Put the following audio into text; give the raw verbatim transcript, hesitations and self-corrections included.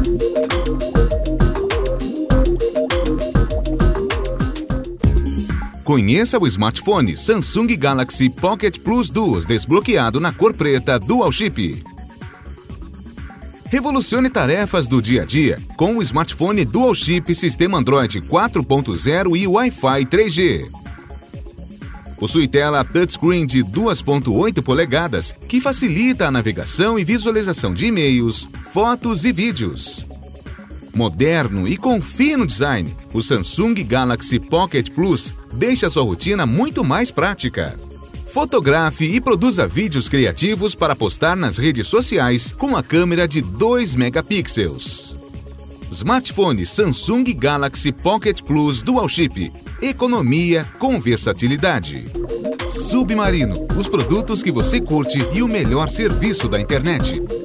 Conheça o smartphone Samsung Galaxy Pocket Plus Duos desbloqueado na cor preta Dual Chip. Revolucione tarefas do dia a dia com o smartphone Dual Chip Sistema Android quatro ponto zero e Wi-Fi três G. Possui tela touchscreen de duas ponto oito polegadas que facilita a navegação e visualização de e-mails, fotos e vídeos. Moderno e com fino design, o Samsung Galaxy Pocket Plus deixa sua rotina muito mais prática. Fotografe e produza vídeos criativos para postar nas redes sociais com a câmera de dois megapixels. Smartphone Samsung Galaxy Pocket Plus Dual Chip. Economia com versatilidade. Submarino, os produtos que você curte e o melhor serviço da internet.